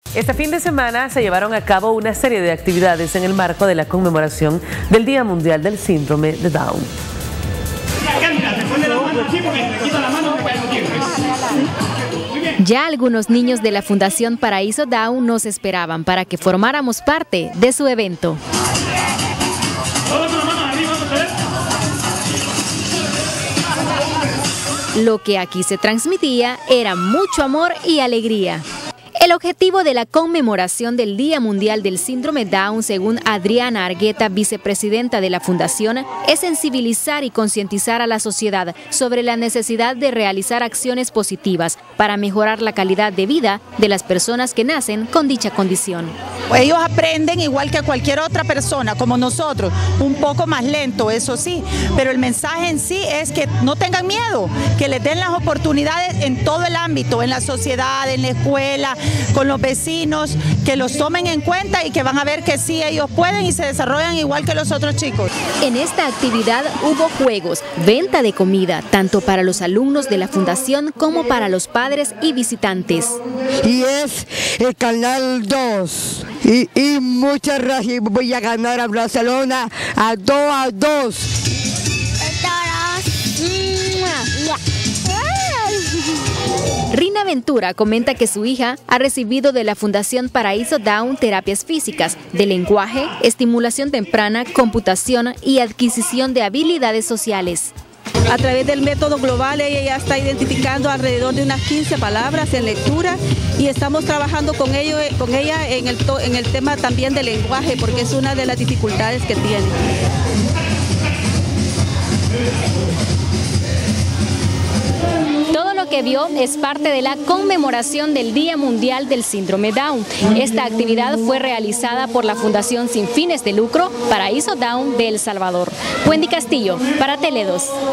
Este fin de semana se llevaron a cabo una serie de actividades en el marco de la conmemoración del Día Mundial del Síndrome de Down. Ya algunos niños de la Fundación Paraíso Down nos esperaban para que formáramos parte de su evento. Lo que aquí se transmitía era mucho amor y alegría. El objetivo de la conmemoración del Día Mundial del Síndrome Down, según Adriana Argueta, vicepresidenta de la Fundación, es sensibilizar y concientizar a la sociedad sobre la necesidad de realizar acciones positivas para mejorar la calidad de vida de las personas que nacen con dicha condición. Ellos aprenden igual que cualquier otra persona, como nosotros, un poco más lento, eso sí, pero el mensaje en sí es que no tengan miedo, que les den las oportunidades en todo el ámbito, en la sociedad, en la escuela, con los vecinos, que los tomen en cuenta y que van a ver que sí, ellos pueden y se desarrollan igual que los otros chicos. En esta actividad hubo juegos, venta de comida, tanto para los alumnos de la Fundación como para los padres y visitantes. Y es el Canal 2. Y muchas gracias, voy a ganar a Barcelona a 2-2. Rina Ventura comenta que su hija ha recibido de la Fundación Paraíso Down terapias físicas, de lenguaje, estimulación temprana, computación y adquisición de habilidades sociales. A través del método global ella ya está identificando alrededor de unas 15 palabras en lectura y estamos trabajando con ella en el tema también del lenguaje, porque es una de las dificultades que tiene. Todo lo que vio es parte de la conmemoración del Día Mundial del Síndrome Down. Esta actividad fue realizada por la Fundación Sin Fines de Lucro Paraíso Down de El Salvador. Wendy Castillo, para Tele 2.